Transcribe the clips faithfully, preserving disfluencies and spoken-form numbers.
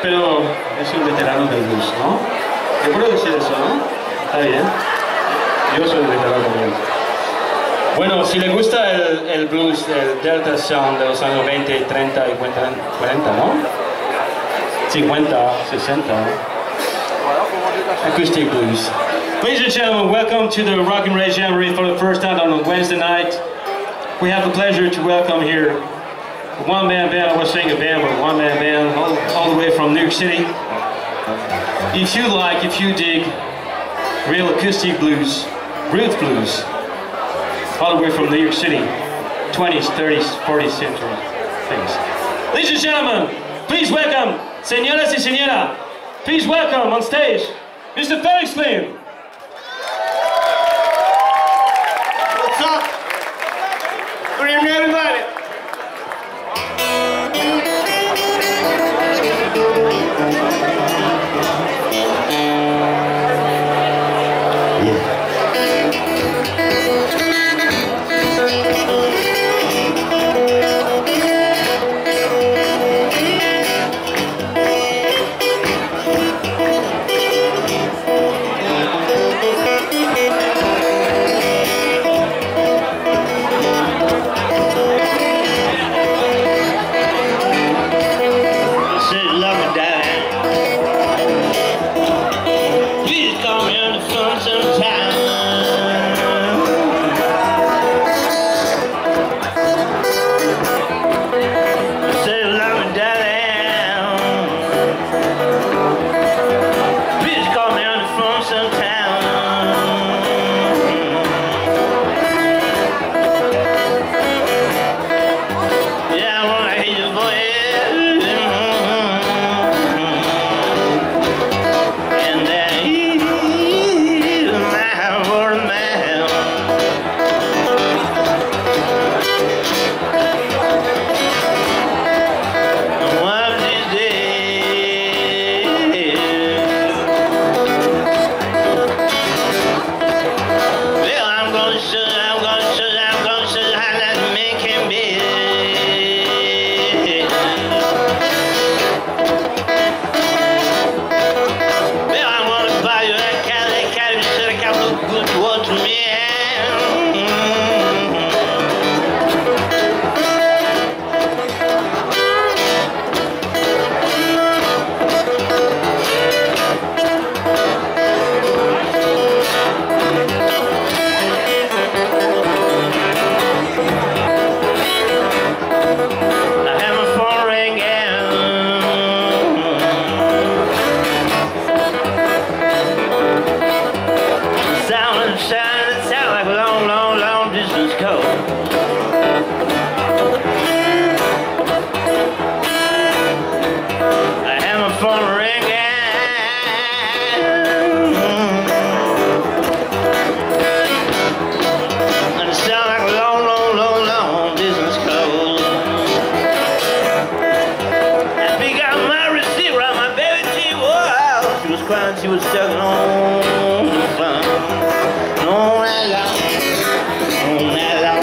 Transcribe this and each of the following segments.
pero es un veterano del blues, ¿no? ¿Te puedo decir eso, no? Está bien. Yo soy un veterano también. Bueno, si le gusta el, el blues, el Delta Sound de los años veinte, treinta y cuarenta, ¿no? cincuenta, sesenta. Acoustic blues. Ladies and gentlemen, welcome to the Rock and Ray Jamboree for the first time on Wednesday night. We have the pleasure to welcome here a one-man band. I was saying a band, but a one-man band all, all the way from New York City. If you like, if you dig real acoustic blues, roots blues, all the way from New York City, twenties, thirties, forties century things. Ladies and gentlemen, please welcome, señoras y señora, please welcome on stage, Mister Felix Lim. What's up? Good evening, everybody. She was stuck on the front, on that long, on that long,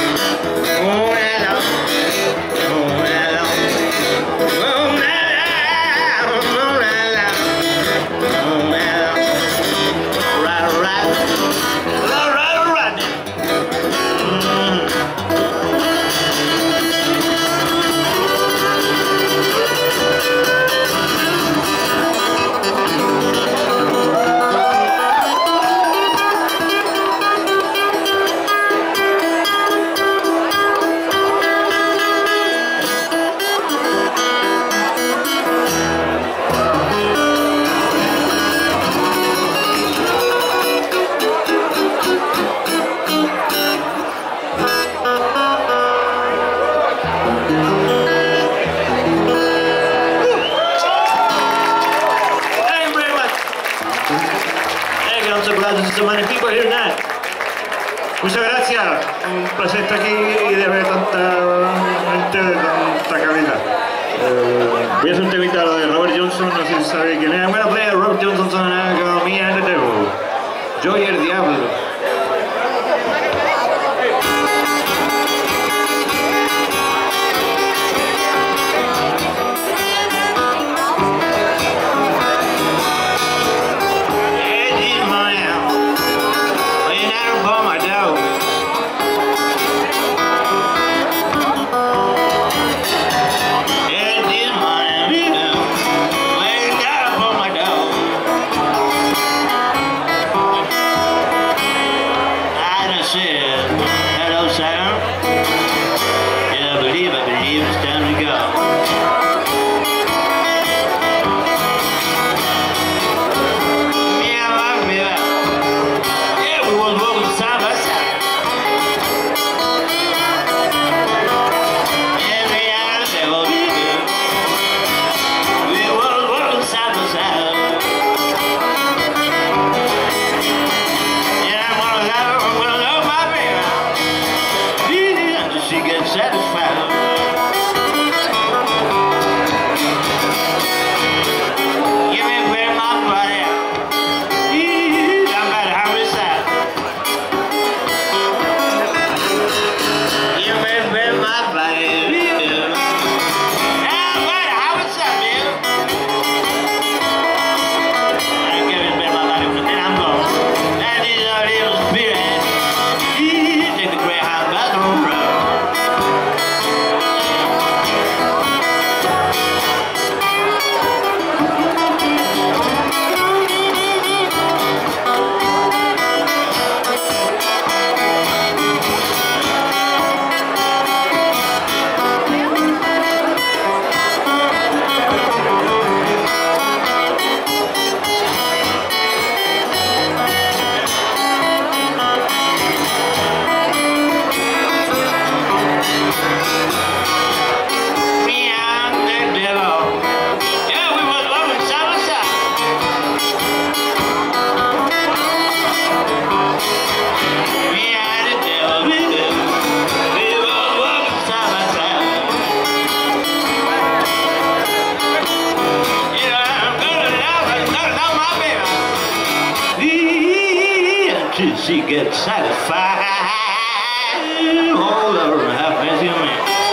on that long, on that long, on that long, on that long, on that long, right, right, right, right, right now. So many people here tonight. Muchas gracias, un placer estar aquí y de ver tanta gente de tanta calidad. Uh, voy a hacer un temita de Robert Johnson, no sé si sabe quién es. I'm gonna play a Robert Johnson song called Me and the Devil. Yo y el Diablo. she gets satisfied. Oh Lord, have mercy on me.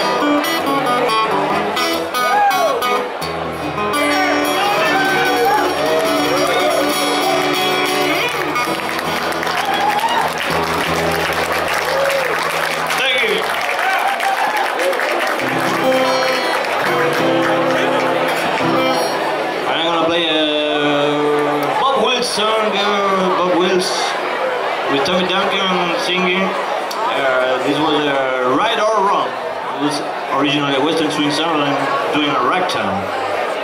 Song, uh, Bob Wills with Tommy Duncan singing. Uh, this was uh, Right or Wrong. It was originally a Western swing song, and I'm doing a ragtime.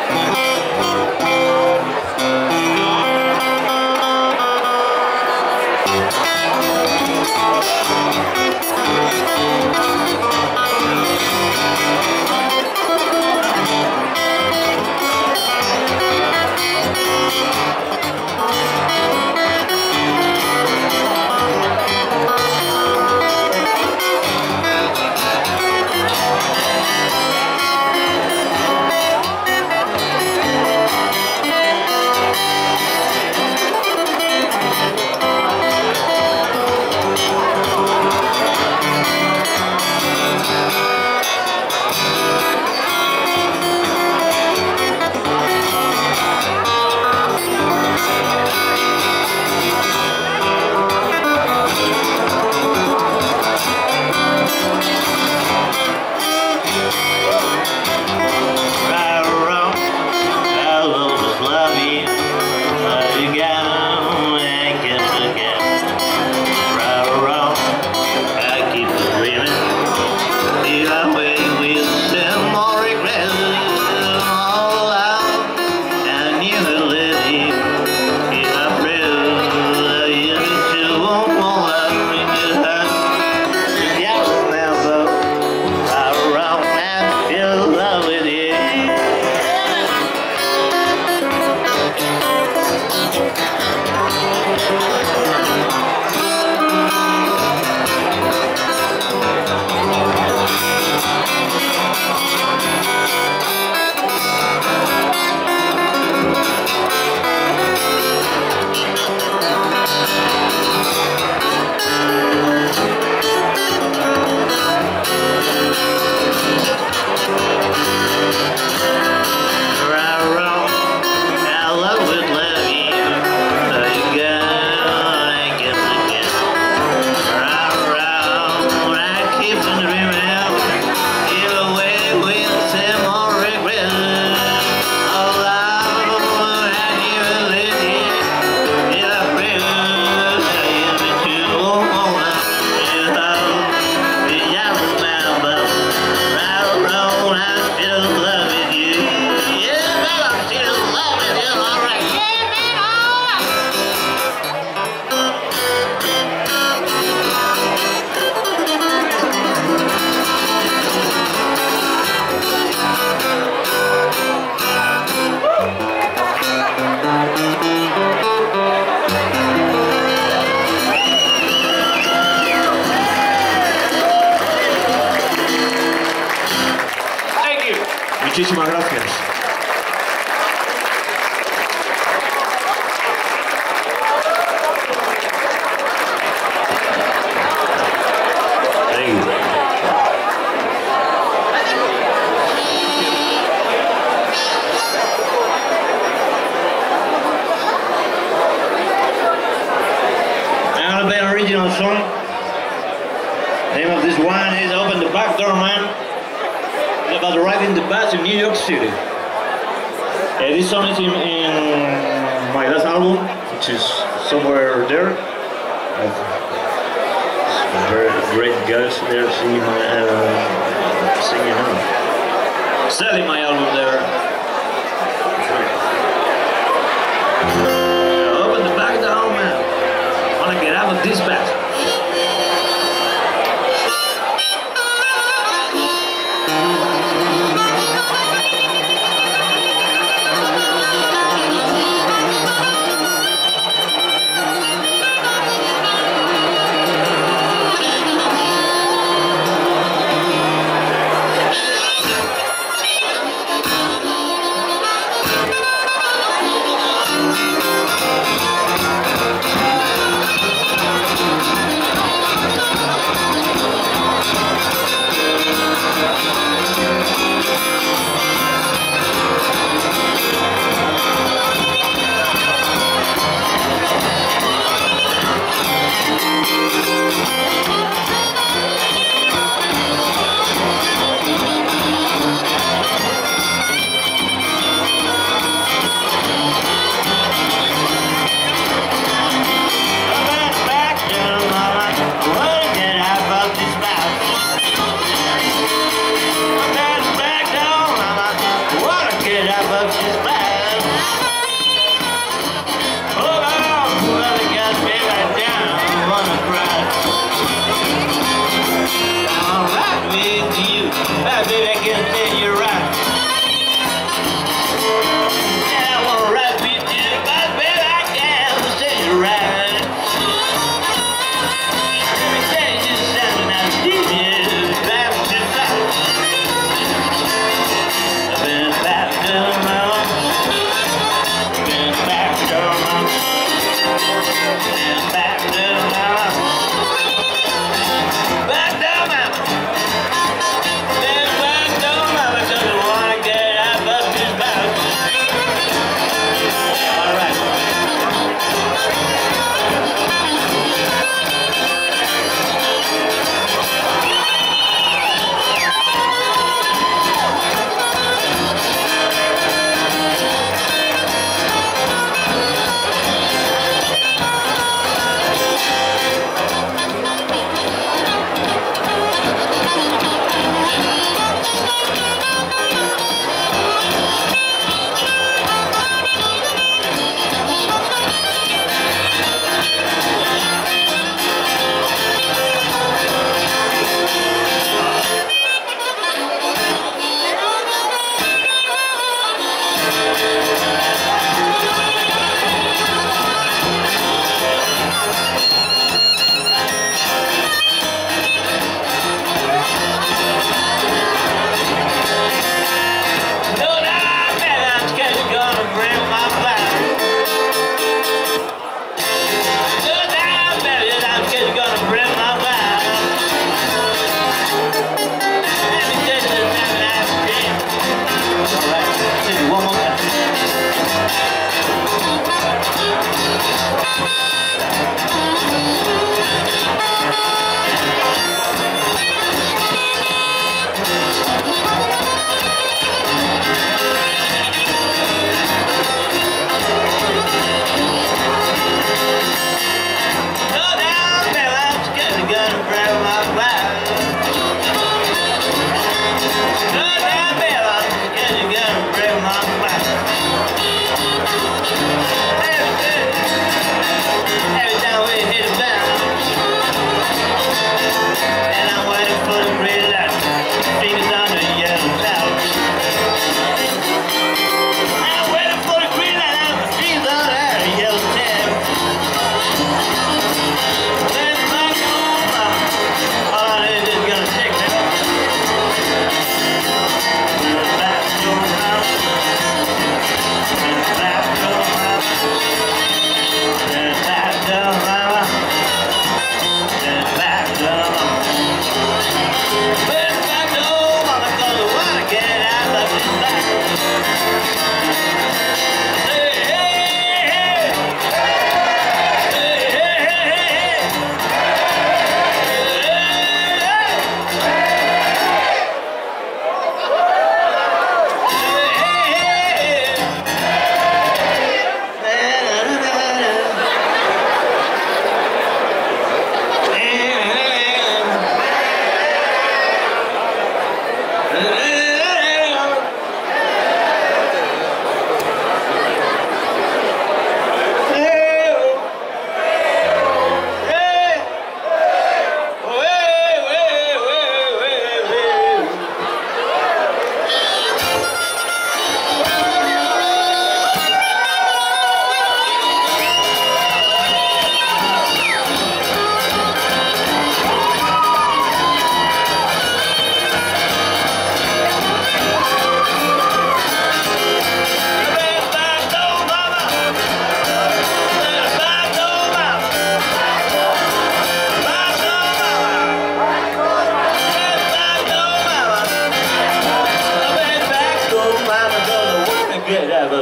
Muchísimas gracias. Thank you. I'm gonna play an original song. The name of this one is Open the Back Door, Man. It's about riding the bus in New York City. Uh, this song is in, in my last album, which is somewhere there. Some very great guys there singing my, uh, singing uh, selling my album there. Uh, open the back door, man. I wanna get out of this bus.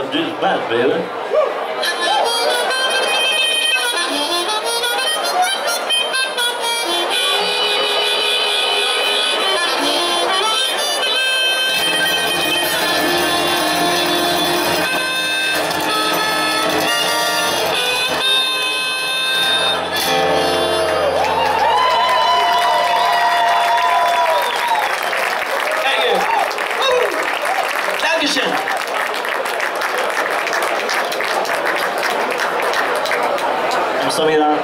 gonna do this back, baby. 감사합니다.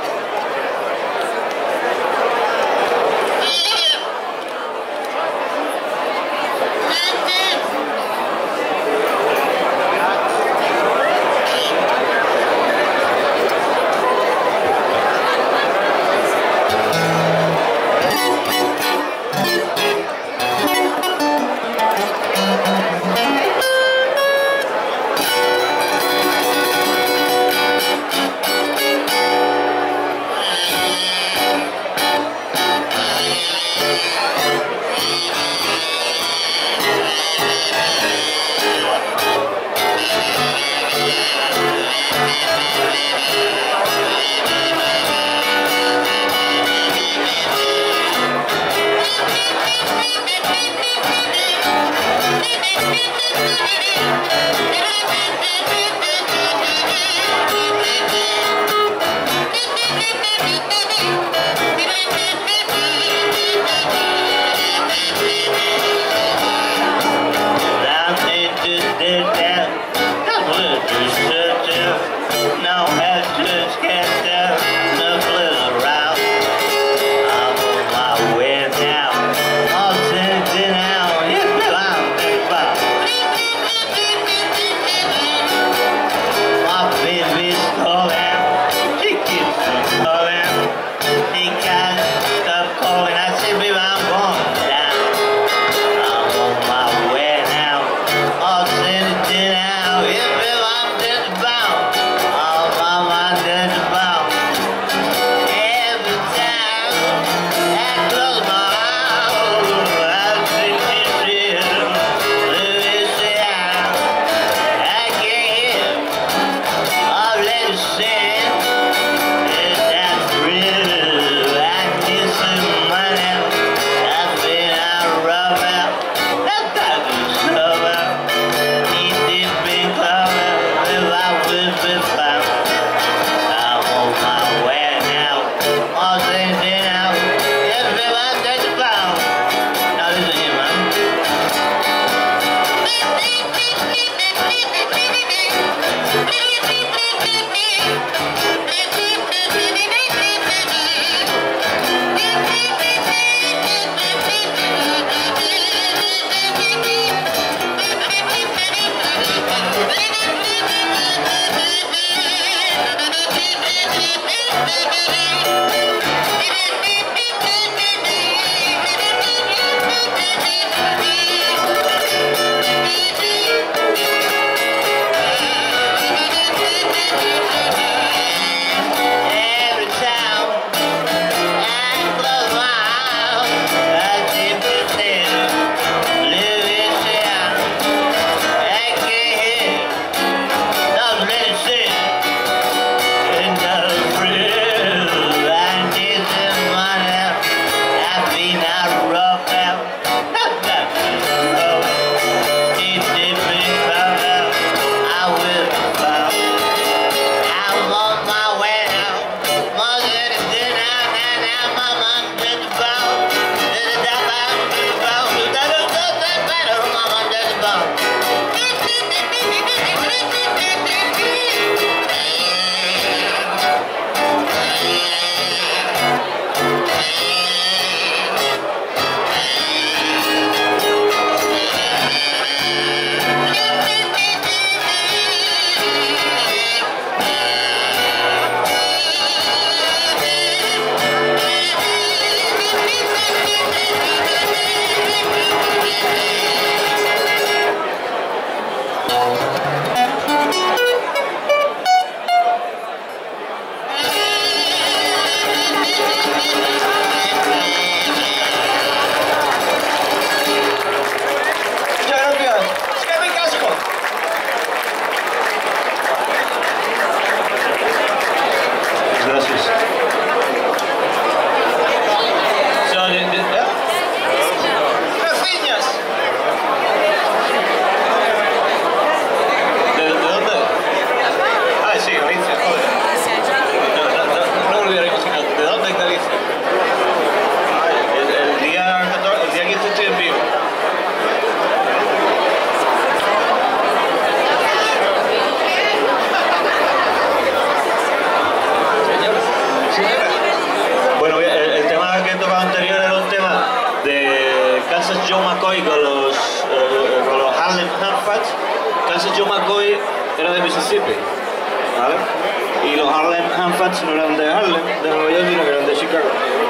Mississippi. ¿vale? Y los Harlem Hanfats no eran de Harlem, de Nueva York, sino que eran de Chicago.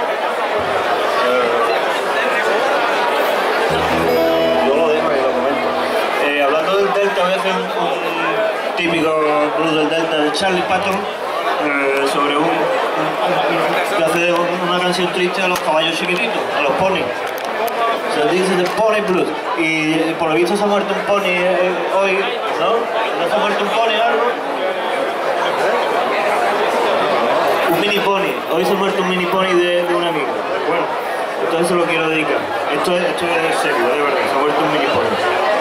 Eh, yo lo dejo y lo comento. Eh, hablando del Delta, voy a hacer un, un típico blues del Delta de Charlie Patton eh, sobre un, un, que hace una canción triste a los caballos chiquititos, a los ponis. Se dice The Pony Blues. Y por lo visto se ha muerto un pony eh, hoy, ¿no? ¿No se ha muerto un pony o algo? Un mini pony. Hoy se ha muerto un mini pony de, de un amigo. Bueno, entonces se lo quiero dedicar. Esto es, esto es serio, de verdad. Se ha muerto un mini pony.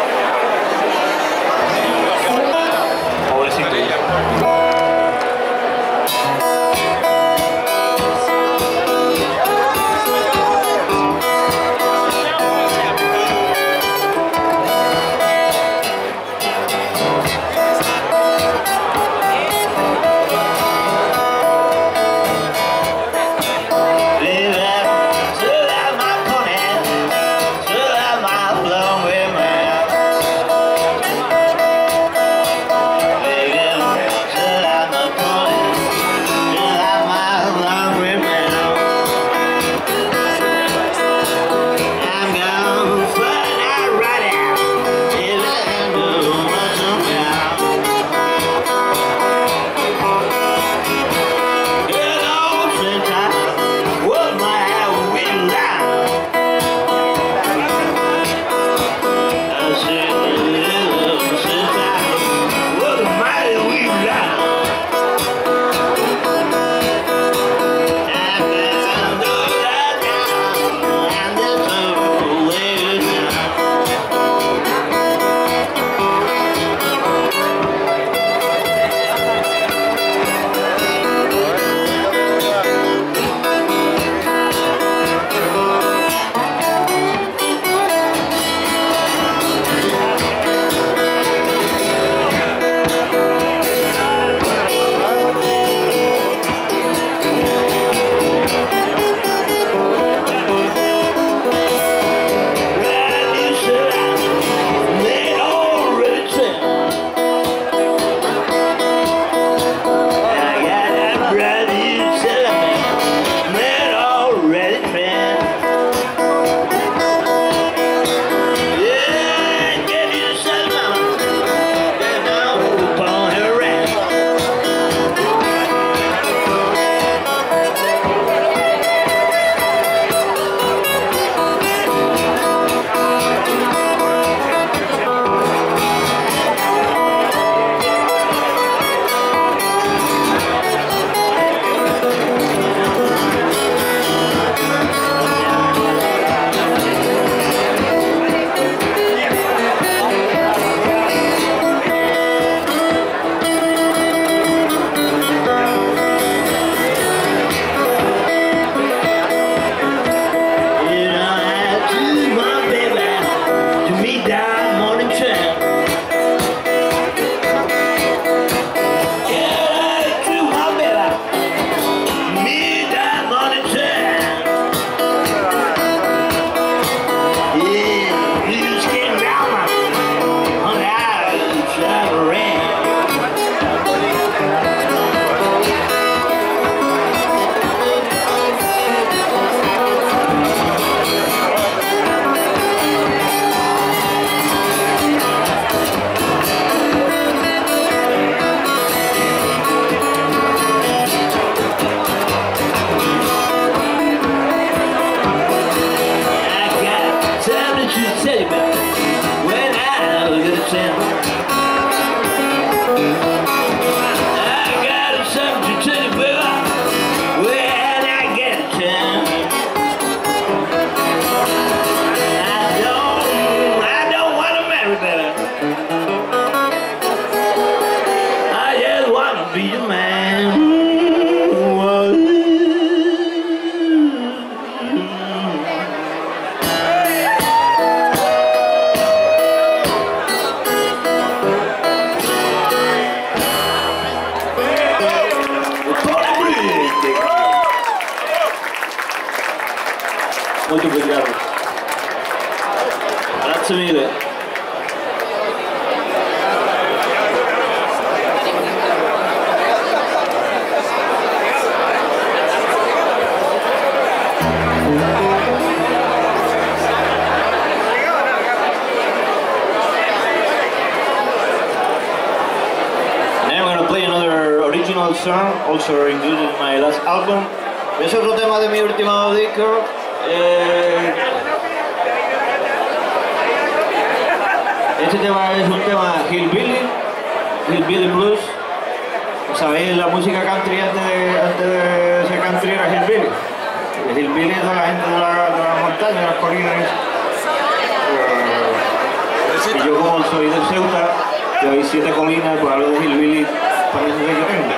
Pobrecito. Molto obrigado. Grazie mille. play another original song, also included in my last album. Es otro tema de mi último disco. Eh, este tema es un tema Hillbilly, Hillbilly Blues. ¿Sabéis la música country antes de, antes de ser country era Hillbilly? El Hillbilly es de la gente de la, de la montaña, de las colinas. Eh, y yo como soy de Ceuta, que hay siete colinas, pues hablo de Hillbilly para eso que yo tengo.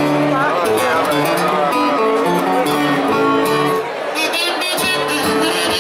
Thank you.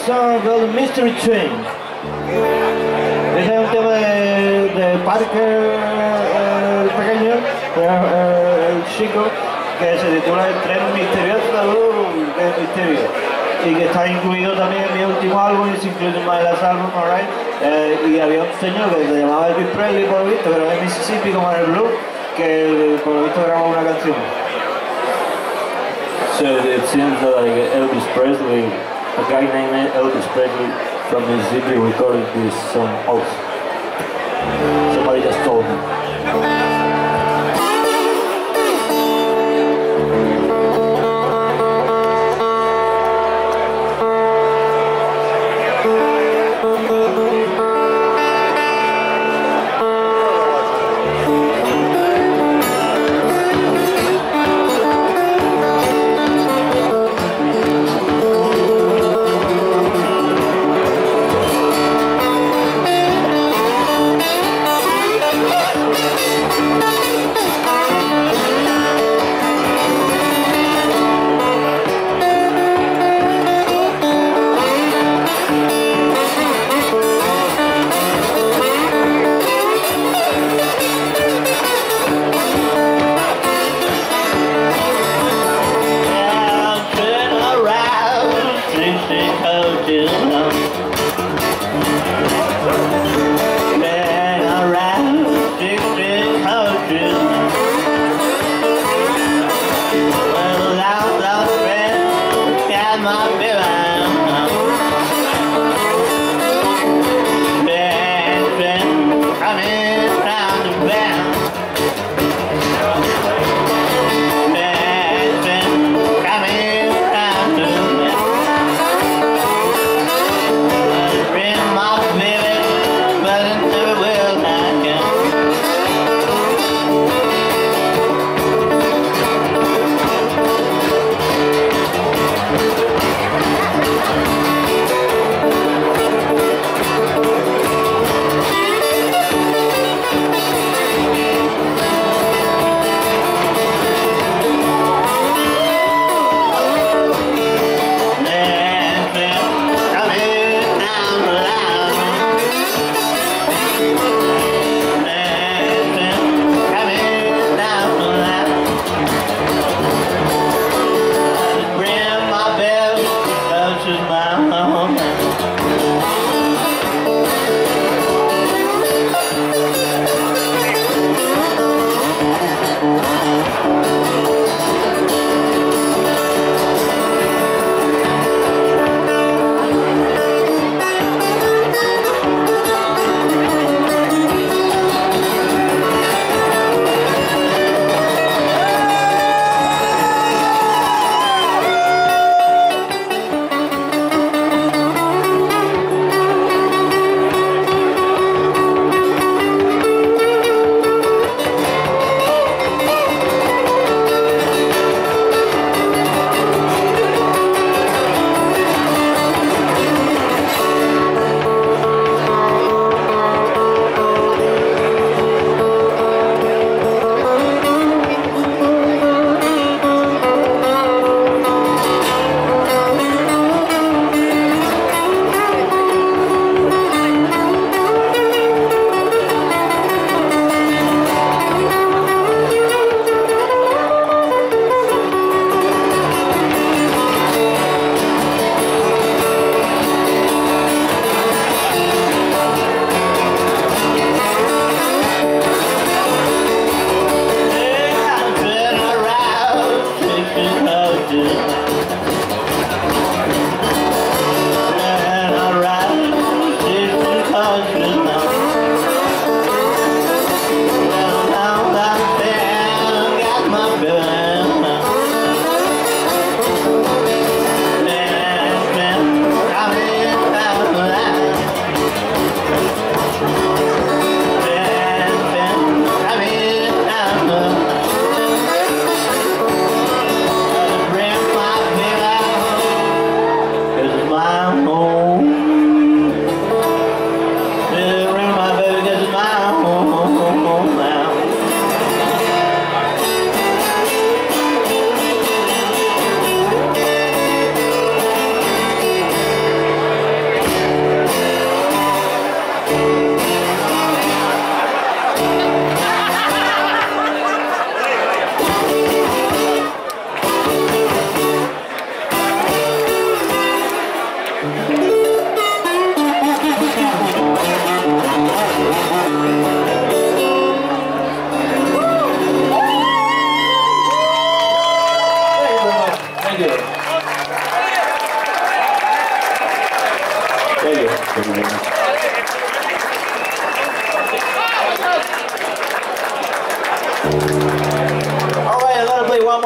song called Mystery Train. Ese es un tema de, de Parker, eh, el pequeño, eh, el chico, que se titula El tren misterioso, uh, de misterio. Y que está incluido también en mi último álbum, y se incluye en My Last Album, alright. Eh, y había un señor que se llamaba Elvis Presley, por lo visto, que era de Mississippi, como en el blues, que por lo visto grabó una canción. So it seems that like Elvis Presley, a guy named Elvis Presley from Mississippi recorded this song also. Somebody just told me. Baby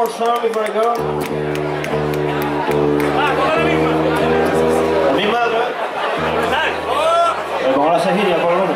more song before I go? La misma, ¿no? Le pongo la cejilla por lo menos.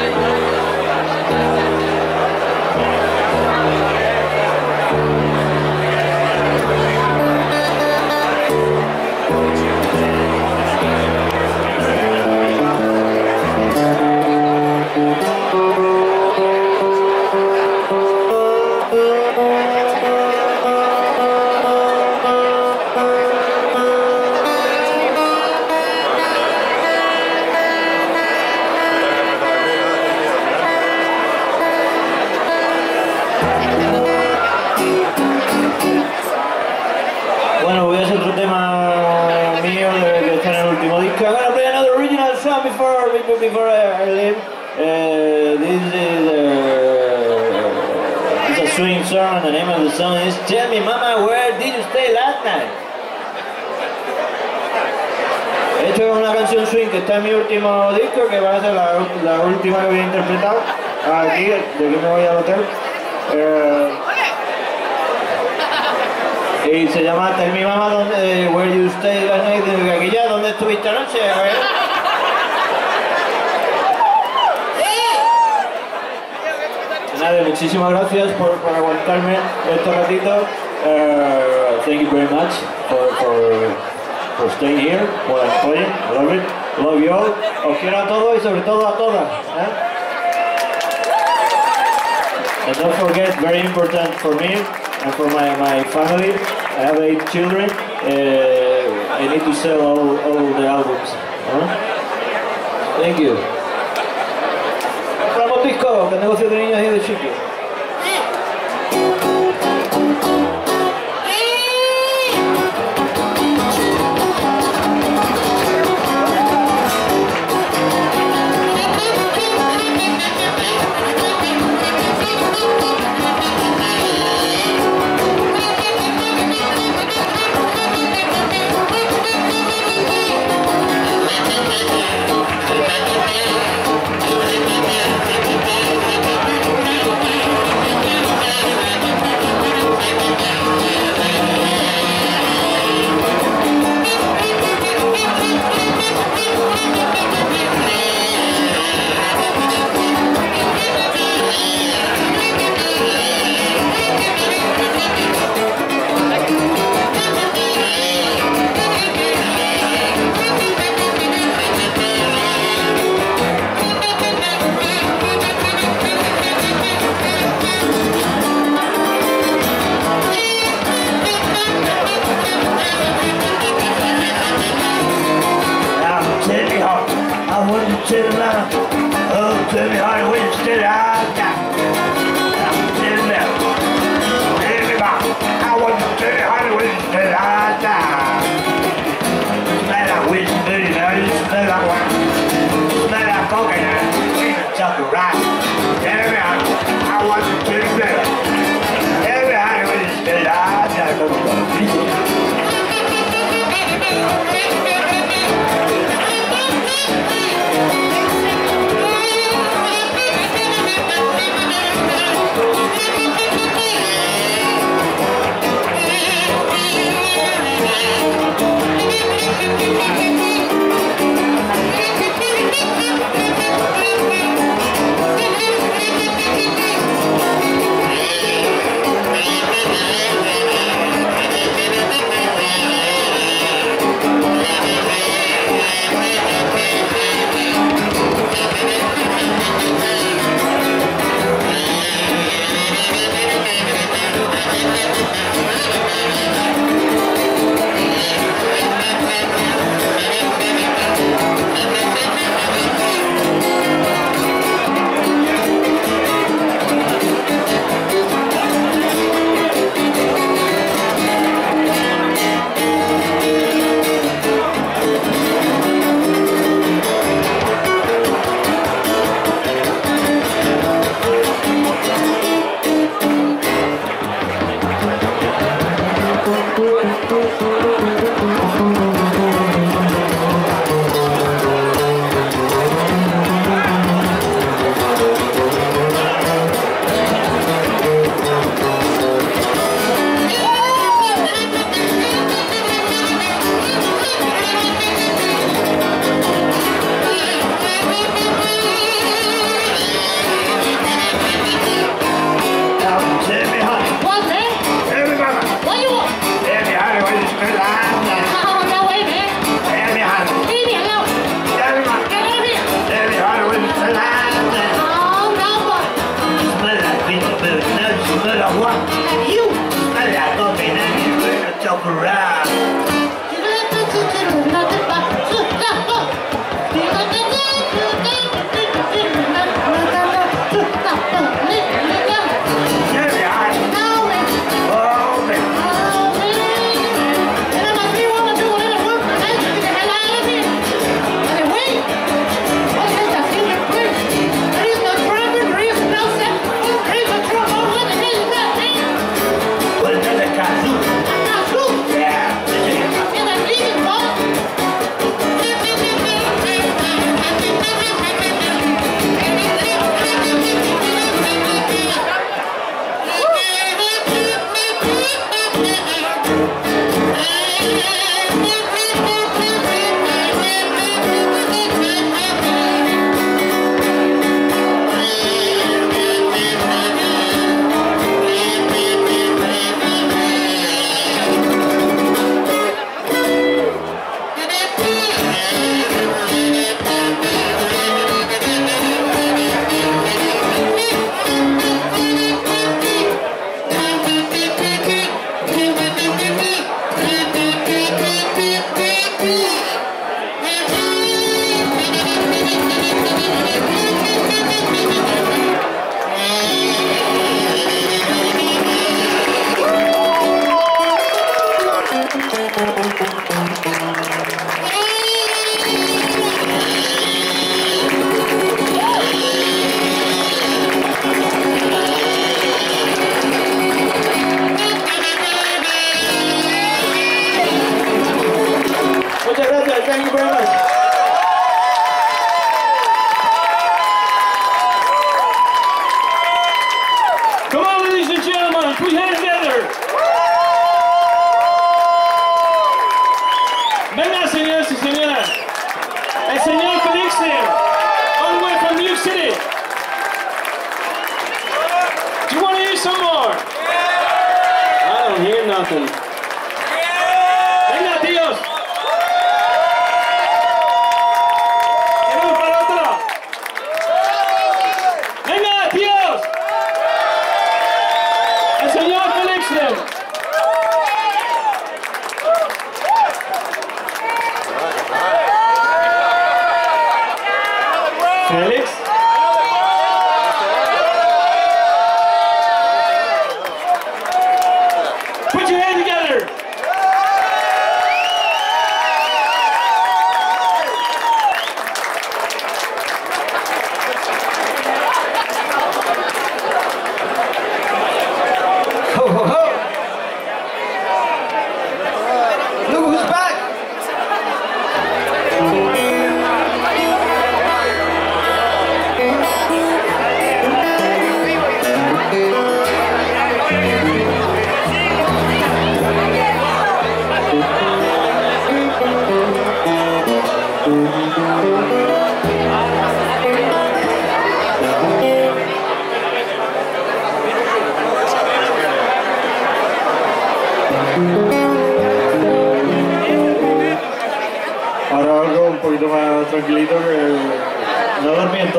Bueno, voy a hacer otro tema mío de que está en el último disco. I'm gonna play another original song before before, before I, I leave. Uh, this is uh, it's a swing song, and the name of the song is "Tell Me, Mama, Where Did You Stay Last Night?" Esto es una canción swing que está en mi último disco, que va a ser la, la última que voy a interpretar. Aquí, de aquí me voy al hotel. Uh, Y se llama Tell Me Mama, donde, Where You Stay Last Night, de aquí ya, ¿dónde estuviste anoche? Nada, muchísimas gracias por, por aguantarme este ratito. Uh, thank you very much for, for, for staying here while I'm playing. I love it. Love you all. Os quiero a todos y sobre todo a todas. ¿eh? And don't forget, very important for me and for my, my family, I have eight children. Uh, I need to sell all, all the albums. Huh? Thank you. Compramos discos, que negocio de niños y de chicos. Tell me how you wish that I got. Tell me now. Tell me about. I want to tell you how you wish that I got. Smell like whiskey, dirty now. You smell like what? Smell like coconut. Ain't a chocolate right. Tell me how. I want to tell you better. Tell me how you wish that I got. Thank you.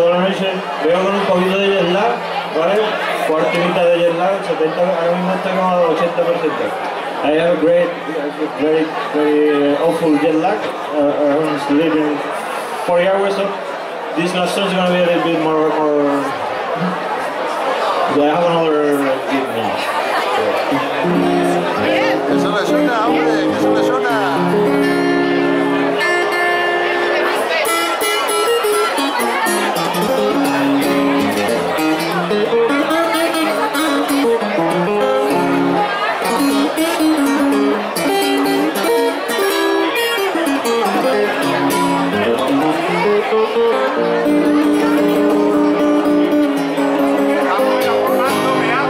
toda la noche. Veo con un poquito de jet lag, ¿vale? Cuarto y mitad de jet lag, setenta, ahora mismo está como al ochenta por ciento. I have a great, very, very awful jet lag. Uh, I'm sleeping forty hours, so this last song is going to be a little bit more, more... I have another gig now. Que suena, suena, hombre, que suena, suena. Estamos enamorando, me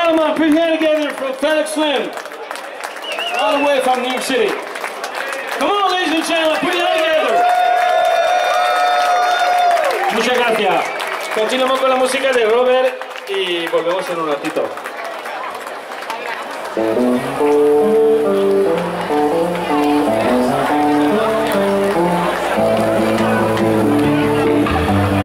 gentlemen, put your hand together for Felix Slim, all the way from New York City. Come on, ladies and gentlemen, put your hand together. Muchas gracias. Continuamos con la música de Robert y volvemos en un ratito.